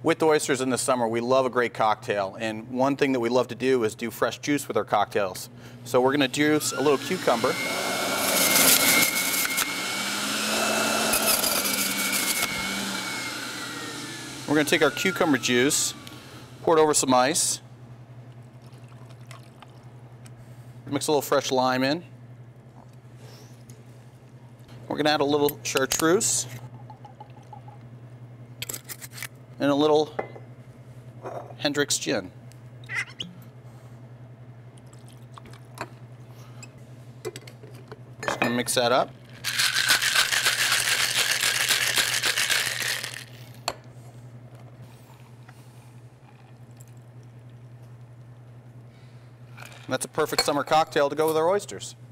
With the oysters in the summer, we love a great cocktail, and one thing that we love to do is do fresh juice with our cocktails. So we're going to juice a little cucumber. We're going to take our cucumber juice, pour it over some ice, mix a little fresh lime in. We're going to add a little chartreuse and a little Hendrick's gin. Just going to mix that up. And that's a perfect summer cocktail to go with our oysters.